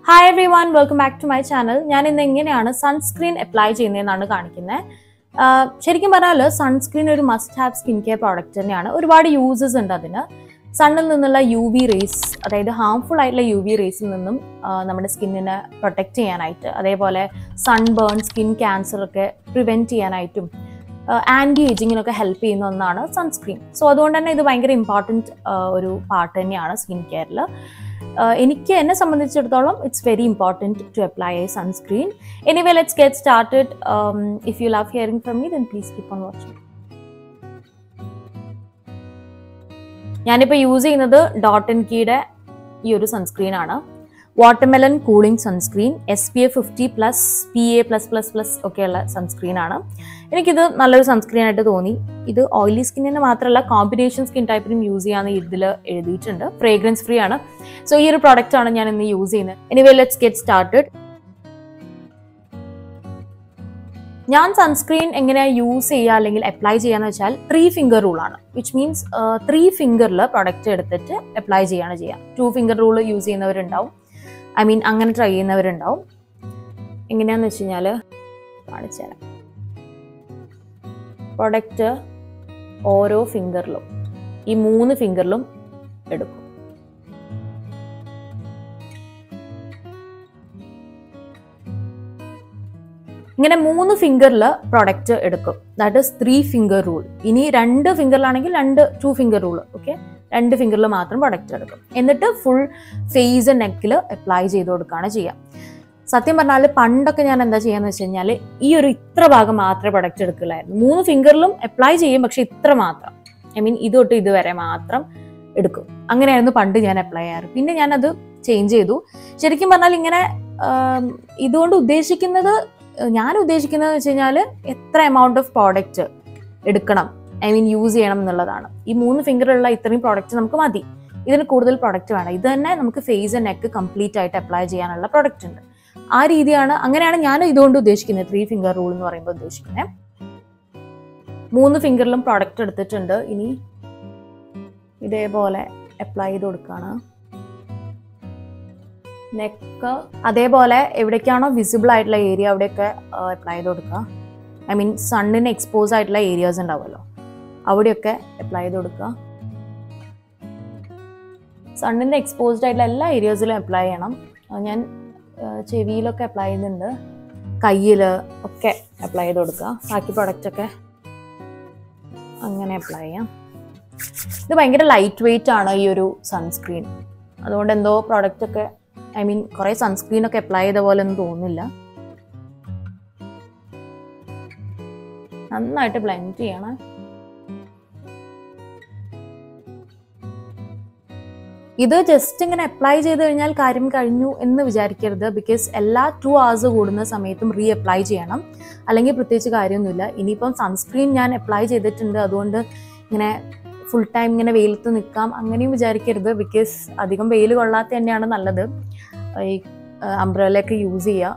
Hi everyone, welcome back to my channel. ഞാൻ ഇന്ന് എങ്ങനെയാണ് സൺസ്ക്രീൻ അപ്ലൈ ചെയ്യുന്നതെന്നാണ് കാണിക്കുന്നത്. ശരിക്കും പറഞ്ഞാൽ സൺസ്ക്രീൻ ഒരു must have skin care product തന്നെയാണ്. ഒരുപാട് യൂസസ് ഉണ്ട് അതിന്. സണ്ണിൽ നിന്നുള്ള UV റേസ്, അതായത് ഹാംഫുൾ ആയിട്ടുള്ള UV റേസിൽ നിന്നും നമ്മുടെ സ്കിന്നിനെ പ്രൊട്ടക്റ്റ് ചെയ്യാനായിട്ട്, അതേപോലെ സൺബേൺ, സ്കിൻ ക്യാൻസർ ഒക്കെ പ്രിവെൻറ്റ് ചെയ്യാനായിട്ടും ആൻറ്റി ഏജിങ്ങിനൊക്കെ ഹെൽപ്പ് ചെയ്യുന്ന ഒന്നാണ് സൺസ്ക്രീൻ. സോ അതുകൊണ്ട് തന്നെ ഇത് ഭയങ്കര ഇമ്പോർട്ടൻറ്റ് ഒരു പാർട്ട് തന്നെയാണ് സ്കിൻ കെയറിൽ. എന്നെ സംബന്ധിച്ചിടത്തോളം it's very important to apply a sunscreen. Anyway let's get started. If you love hearing from me then please keep on watching. ഞാനിപ്പോൾ യൂസ് ചെയ്യുന്നത് ഡോട്ട് ആൻഡ് കീയുടെ ഈ ഒരു സൺസ്ക്രീനാണ്. Watermelon cooling sunscreen, SPF 50+, PA+++ ഒക്കെയുള്ള സൺസ്ക്രീനാണ്. എനിക്കിത് നല്ലൊരു സൺസ്ക്രീൻ ആയിട്ട് തോന്നി. ഇത് ഓയിലി സ്കിന്നിന് മാത്രമല്ല കോമ്പിനേഷൻ സ്കിൻ ടൈപ്പിനും യൂസ് ചെയ്യാമെന്ന് ഇതിൽ എഴുതിയിട്ടുണ്ട്. ഫ്രേഗ്രൻസ് ഫ്രീ ആണ്. സോ ഈ ഒരു പ്രോഡക്റ്റ് ആണ് ഞാൻ ഇന്ന് യൂസ് ചെയ്യുന്നത്. Anyway let's get started. ഞാൻ സൺസ്ക്രീൻ എങ്ങനെയാണ് യൂസ് ചെയ്യുക അല്ലെങ്കിൽ അപ്ലൈ ചെയ്യാന്ന് വെച്ചാൽ 3 ഫിംഗർ റൂളാണ്. വിച്ച് മീൻസ് 3 ഫിംഗറിൽ പ്രൊഡക്റ്റ് എടുത്തിട്ട് അപ്ലൈ ചെയ്യാണ് ചെയ്യുക. 2 ഫിംഗർ റൂൾ യൂസ് ചെയ്യുന്നവരുണ്ടാവും, അങ്ങനെ ട്രൈ ചെയ്യുന്നവരുണ്ടാവും. എങ്ങനെയാന്ന് വെച്ച് കഴിഞ്ഞാൽ കാണിച്ചു തരാം. പ്രൊഡക്റ്റ് ഓരോ ഫിംഗറിലും, ഈ 3 ഫിംഗറിലും എടുക്കും. ഇങ്ങനെ 3 ഫിംഗറിൽ പ്രൊഡക്റ്റ് എടുക്കും. That is 3 finger rule. ഇനി 2 ഫിംഗറിലാണെങ്കിൽ 2 ഫിംഗർ റൂൾ. ഓക്കെ, 2 ഫിംഗറിൽ മാത്രം പ്രൊഡക്റ്റ് എടുക്കും. എന്നിട്ട് ഫുൾ ഫേസ് നെക്കിൽ അപ്ലൈ ചെയ്ത് കൊടുക്കുകയാണ് ചെയ്യുക. സത്യം പറഞ്ഞാൽ പണ്ടൊക്കെ ഞാൻ എന്താ ചെയ്യാന്ന് വെച്ച് കഴിഞ്ഞാൽ ഈ ഒരു ഇത്ര ഭാഗം മാത്രമേ പ്രൊഡക്റ്റ് എടുക്കില്ലായിരുന്നു. 3 ഫിംഗറിലും അപ്ലൈ ചെയ്യും, പക്ഷെ ഇത്ര മാത്രം, ഇത് തൊട്ട് ഇതുവരെ മാത്രം എടുക്കും. അങ്ങനെയായിരുന്നു പണ്ട് ഞാൻ അപ്ലൈ ചെയ്യാറ്. പിന്നെ ഞാനത് ചേഞ്ച് ചെയ്തു. ശരിക്കും പറഞ്ഞാൽ ഇങ്ങനെ ഇതുകൊണ്ട് ഞാൻ ഉദ്ദേശിക്കുന്നത് വെച്ച് കഴിഞ്ഞാൽ എത്ര എമൗണ്ട് ഓഫ് പ്രോഡക്റ്റ് എടുക്കണം, യൂസ് ചെയ്യണം എന്നുള്ളതാണ്. ഈ 3 ഫിംഗറുള്ള ഇത്രയും പ്രോഡക്റ്റ് നമുക്ക് മതി. ഇതിന് കൂടുതൽ പ്രോഡക്റ്റ് വേണം. ഇത് തന്നെ നമുക്ക് ഫേസ് ആൻഡ് നെക്ക് കംപ്ലീറ്റ് ആയിട്ട് അപ്ലൈ ചെയ്യാനുള്ള പ്രോഡക്റ്റ് ഉണ്ട്. ആ രീതിയാണ്, അങ്ങനെയാണ് ഞാൻ ഇതുകൊണ്ട് ഉദ്ദേശിക്കുന്നത്. 3 ഫിംഗർ റൂൾ എന്ന് പറയുമ്പോൾ ഉദ്ദേശിക്കുന്നത്. 3 ഫിംഗറിലും പ്രോഡക്റ്റ് എടുത്തിട്ടുണ്ട്. ഇനി ഇതേപോലെ അപ്ലൈ ചെയ്ത് കൊടുക്കുകയാണ്. നെക്ക് അതേപോലെ എവിടേക്കാണോ വിസിബിൾ ആയിട്ടുള്ള ഏരിയ അവിടെയൊക്കെ അപ്ലൈ ചെയ്ത് കൊടുക്കുക. സണ്ണിന് എക്സ്പോസ് ആയിട്ടുള്ള ഏരിയാസ് ഉണ്ടാവുമല്ലോ, അവിടെയൊക്കെ അപ്ലൈ ചെയ്ത് കൊടുക്കുക. സണ്ണിന് എക്സ്പോസ്ഡ് ആയിട്ടുള്ള എല്ലാ ഏരിയാസിലും അപ്ലൈ ചെയ്യണം. ഞാൻ ചെവിയിലൊക്കെ അപ്ലൈ ചെയ്യുന്നുണ്ട്, കയ്യിൽ ഒക്കെ അപ്ലൈ ചെയ്ത് കൊടുക്കുക. ബാക്കി പ്രൊഡക്റ്റൊക്കെ അങ്ങനെ അപ്ലൈ ചെയ്യാം. ഇത് ഭയങ്കര ലൈറ്റ് വെയിറ്റ് ആണ് ഈ ഒരു സൺസ്ക്രീൻ. അതുകൊണ്ട് എന്തോ പ്രോഡക്റ്റൊക്കെ കുറേ സൺസ്ക്രീനൊക്കെ അപ്ലൈ ചെയ്ത പോലെ ഒന്നും തോന്നുന്നില്ല. നന്നായിട്ട് ബ്ലെൻഡ് ചെയ്യണം. ഇത് ജസ്റ്റ് ഇങ്ങനെ അപ്ലൈ ചെയ്ത് കഴിഞ്ഞാൽ കാര്യം കഴിഞ്ഞു എന്ന് വിചാരിക്കരുത്. ബിക്കോസ് എല്ലാ 2 hours കൂടുന്ന സമയത്തും റീ അപ്ലൈ ചെയ്യണം, അല്ലെങ്കിൽ പ്രത്യേകിച്ച് കാര്യമൊന്നുമില്ല. ഇനിയിപ്പം സൺസ്ക്രീൻ ഞാൻ അപ്ലൈ ചെയ്തിട്ടുണ്ട്, അതുകൊണ്ട് ഇങ്ങനെ ഫുൾ ടൈം ഇങ്ങനെ വെയിലത്ത് നിൽക്കാം അങ്ങനെയും വിചാരിക്കരുത്. ബിക്കോസ് അധികം വെയിൽ കൊള്ളാത്ത തന്നെയാണ് നല്ലത്. ഈ അംബ്രല്ലയൊക്കെ യൂസ് ചെയ്യുക.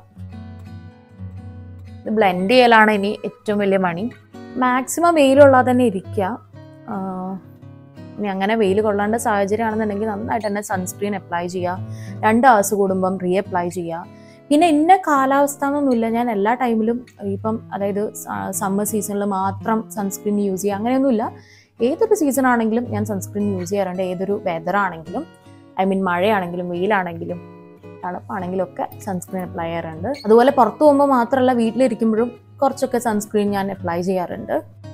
ഇത് ബ്ലെൻഡ് ചെയ്യലാണ് ഇനി ഏറ്റവും വലിയ പണി. മാക്സിമം വെയിലുള്ളാതെ തന്നെ ഇരിക്കുക. ഇനി അങ്ങനെ വെയിൽ കൊള്ളേണ്ട സാഹചര്യമാണെന്നുണ്ടെങ്കിൽ നന്നായിട്ട് തന്നെ സൺസ്ക്രീൻ അപ്ലൈ ചെയ്യുക. 2 hours കൂടുമ്പം റീ അപ്ലൈ ചെയ്യുക. പിന്നെ ഇന്ന കാലാവസ്ഥ എന്നൊന്നുമില്ല, ഞാൻ എല്ലാ ടൈമിലും അതായത് സമ്മർ സീസണിൽ മാത്രം സൺസ്ക്രീൻ യൂസ് ചെയ്യുക അങ്ങനെയൊന്നുമില്ല. ഏതൊരു സീസൺ ആണെങ്കിലും ഞാൻ സൺസ്ക്രീൻ യൂസ് ചെയ്യാറുണ്ട്. ഏതൊരു വെതർ ആണെങ്കിലും, മഴയാണെങ്കിലും വെയിലാണെങ്കിലും തണുപ്പാണെങ്കിലും ഒക്കെ സൺസ്ക്രീൻ അപ്ലൈ ചെയ്യാറുണ്ട്. അതുപോലെ പുറത്തു പോകുമ്പോൾ മാത്രമല്ല, വീട്ടിലിരിക്കുമ്പോഴും കുറച്ചൊക്കെ സൺസ്ക്രീൻ ഞാൻ അപ്ലൈ ചെയ്യാറുണ്ട്.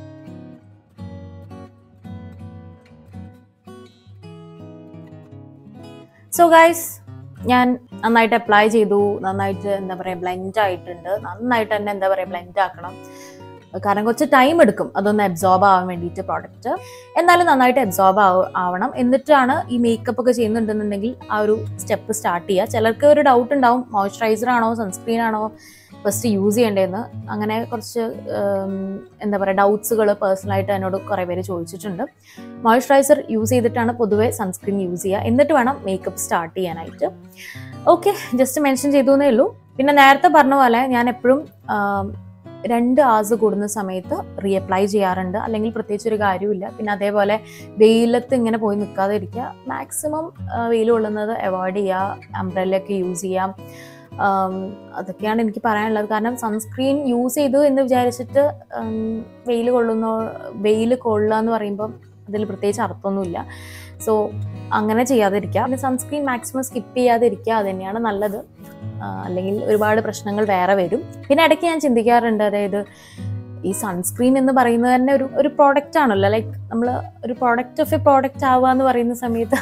സോ ഗൈസ്, ഞാൻ നന്നായിട്ട് അപ്ലൈ ചെയ്തു. നന്നായിട്ട് ബ്ലെൻഡ് ആയിട്ടുണ്ട്. നന്നായിട്ട് തന്നെ ബ്ലെൻഡ് ആക്കണം. കാരണം കുറച്ച് ടൈം എടുക്കും അതൊന്ന് അബ്സോർബ് ആവാൻ വേണ്ടിയിട്ട് പ്രോഡക്റ്റ്. എന്നാലും നന്നായിട്ട് അബ്സോർബ് ആവണം. എന്നിട്ടാണ് ഈ മേക്കപ്പ് ഒക്കെ ചെയ്യുന്നുണ്ടെന്നുണ്ടെങ്കിൽ ആ ഒരു സ്റ്റെപ്പ് സ്റ്റാർട്ട് ചെയ്യുക. ചിലർക്ക് ഒരു ഡൗട്ട് ഉണ്ടാവും, മോയ്സ്ചറൈസർ ആണോ സൺസ്ക്രീൻ ആണോ ഫസ്റ്റ് യൂസ് ചെയ്യേണ്ടതെന്ന്. അങ്ങനെ കുറച്ച് ഡൗട്ട്സുകൾ പേഴ്സണലായിട്ട് എന്നോട് കുറേ പേര് ചോദിച്ചിട്ടുണ്ട്. മോയ്സ്ചറൈസർ യൂസ് ചെയ്തിട്ടാണ് പൊതുവെ സൺസ്ക്രീൻ യൂസ് ചെയ്യുക. എന്നിട്ട് വേണം മേക്കപ്പ് സ്റ്റാർട്ട് ചെയ്യാനായിട്ട്. ഓക്കെ, ജസ്റ്റ് മെൻഷൻ ചെയ്തു എന്നേ ഉള്ളൂ. പിന്നെ നേരത്തെ പറഞ്ഞ പോലെ ഞാൻ എപ്പോഴും 2 hours കൂടുന്ന സമയത്ത് റീഅപ്ലൈ ചെയ്യാറുണ്ട്. അല്ലെങ്കിൽ പ്രത്യേകിച്ച് ഒരു കാര്യമില്ല. പിന്നെ അതേപോലെ വെയിലത്ത് ഇങ്ങനെ പോയി നിൽക്കാതെ ഇരിക്കുക. മാക്സിമം വെയിൽ കൊള്ളുന്നത് അവോയ്ഡ് ചെയ്യുക. അംബ്രല്ലയൊക്കെ യൂസ് ചെയ്യാം. അതൊക്കെയാണ് എനിക്ക് പറയാനുള്ളത്. കാരണം സൺസ്ക്രീൻ യൂസ് ചെയ്തു എന്ന് വിചാരിച്ചിട്ട് വെയിൽ കൊള്ളുക എന്ന് പറയുമ്പം അതിൽ പ്രത്യേകിച്ച് അർത്ഥമൊന്നുമില്ല. സോ അങ്ങനെ ചെയ്യാതിരിക്കുക. പിന്നെ സൺസ്ക്രീൻ മാക്സിമം സ്കിപ്പ് ചെയ്യാതിരിക്കുക, അത് തന്നെയാണ് നല്ലത്. അല്ലെങ്കിൽ ഒരുപാട് പ്രശ്നങ്ങൾ വേറെ വരും. പിന്നെ ഇടയ്ക്ക് ഞാൻ ചിന്തിക്കാറുണ്ട്, അതായത് ഈ സൺസ്ക്രീൻ എന്ന് പറയുന്നത് തന്നെ ഒരു പ്രോഡക്റ്റ് ആണല്ലോ. ലൈക്ക് നമ്മൾ ഒരു പ്രോഡക്റ്റ് ഓഫ് എ പ്രോഡക്റ്റ് ആവുക എന്ന് പറയുന്ന സമയത്ത്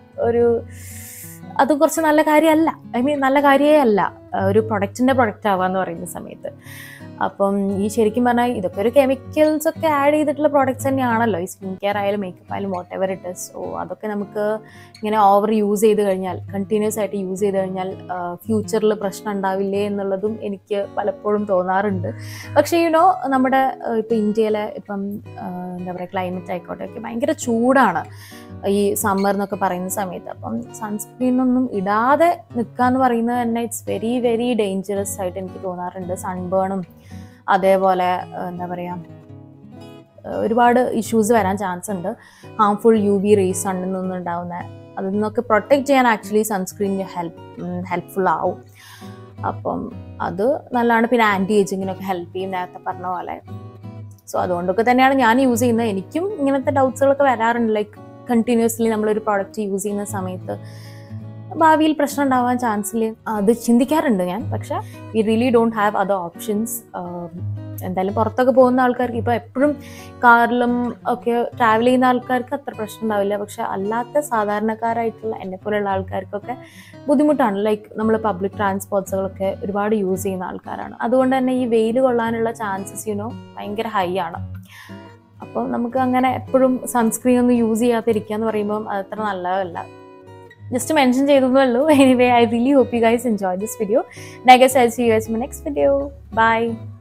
അത് കുറച്ച് നല്ല കാര്യമല്ല. നല്ല കാര്യമേ അല്ല ഒരു പ്രൊഡക്റ്റിൻ്റെ പ്രൊഡക്റ്റ് ആവുക എന്ന് പറയുന്ന സമയത്ത്. അപ്പം ഈ ശരിക്കും പറഞ്ഞാൽ ഇതൊക്കെ ഒരു കെമിക്കൽസ് ഒക്കെ ആഡ് ചെയ്തിട്ടുള്ള പ്രോഡക്റ്റ്സ് തന്നെയാണല്ലോ. ഈ സ്കിൻ കെയർ ആയാലും മേക്കപ്പ് ആയാലും whatever it is. So അതൊക്കെ നമുക്ക് ഇങ്ങനെ ഓവർ യൂസ് ചെയ്ത് കഴിഞ്ഞാൽ, കണ്ടിന്യൂസ് ആയിട്ട് യൂസ് ചെയ്ത് കഴിഞ്ഞാൽ ഫ്യൂച്ചറിൽ പ്രശ്നം ഉണ്ടാവില്ലേ എന്നുള്ളതും എനിക്ക് പലപ്പോഴും തോന്നാറുണ്ട്. പക്ഷേ നമ്മുടെ ഇപ്പം ഇന്ത്യയിലെ എന്താ പറയുക, ക്ലൈമറ്റ് ആയിക്കോട്ടെ ഒക്കെ ഭയങ്കര ചൂടാണ് ഈ സമ്മർ എന്നൊക്കെ പറയുന്ന സമയത്ത്. അപ്പം സൺസ്ക്രീനൊന്നും ഇടാതെ നിൽക്കുക എന്ന് പറയുന്നത് തന്നെ ഇറ്റ്സ് വെരി വെരി ഡേഞ്ചറസ് ആയിട്ട് എനിക്ക് തോന്നാറുണ്ട്. സൺബേണും അതേപോലെ എന്താ പറയുക, ഒരുപാട് ഇഷ്യൂസ് വരാൻ ചാൻസ് ഉണ്ട്. ഹാംഫുൾ UV റേസ് സണ്ണിൽ നിന്നും ഉണ്ടാവുന്ന, അതിൽ നിന്നൊക്കെ പ്രൊട്ടക്റ്റ് ചെയ്യാൻ ആക്ച്വലി സൺസ്ക്രീൻ ഹെൽപ്ഫുൾ ആവും. അപ്പം അത് നല്ലതാണ്. പിന്നെ ആൻറ്റി ഏജിങ്ങിനൊക്കെ ഹെൽപ്പ് ചെയ്യും, നേരത്തെ പറഞ്ഞ പോലെ. സോ അതുകൊണ്ടൊക്കെ തന്നെയാണ് ഞാൻ യൂസ് ചെയ്യുന്നത്. എനിക്കും ഇങ്ങനത്തെ ഡൗട്ട്സുകളൊക്കെ വരാറുണ്ട്. ലൈക്ക് കണ്ടിന്യൂസ്ലി നമ്മളൊരു പ്രോഡക്റ്റ് യൂസ് ചെയ്യുന്ന സമയത്ത് ഭാവിയിൽ പ്രശ്നം ഉണ്ടാവാൻ ചാൻസിൽ അത് ചിന്തിക്കാറുണ്ട് ഞാൻ. പക്ഷെ we really don't have other options. എന്തായാലും പുറത്തൊക്കെ പോകുന്ന ആൾക്കാർക്ക്, ഇപ്പോൾ എപ്പോഴും കാറിലും ഒക്കെ ട്രാവൽ ചെയ്യുന്ന ആൾക്കാർക്ക് അത്ര പ്രശ്നം ഉണ്ടാവില്ല. പക്ഷെ അല്ലാത്ത സാധാരണക്കാരായിട്ടുള്ള എന്നെപ്പോലെയുള്ള ആൾക്കാർക്കൊക്കെ ബുദ്ധിമുട്ടാണ്. ലൈക്ക് നമ്മൾ പബ്ലിക് ട്രാൻസ്പോർട്ട്സുകളൊക്കെ ഒരുപാട് യൂസ് ചെയ്യുന്ന ആൾക്കാരാണ്. അതുകൊണ്ട് തന്നെ ഈ വെയിൽ കൊള്ളാനുള്ള ചാൻസസ് ഭയങ്കര ഹൈ ആണ്. അപ്പോൾ നമുക്ക് അങ്ങനെ എപ്പോഴും സൺസ്ക്രീൻ ഒന്നും യൂസ് ചെയ്യാതിരിക്കുക എന്ന് പറയുമ്പം അതത്ര നല്ലതല്ല. Just mention ചെയ്തതേ. Anyway, I really hope you guys enjoyed this video. And I guess I'll see you guys in my next video. Bye.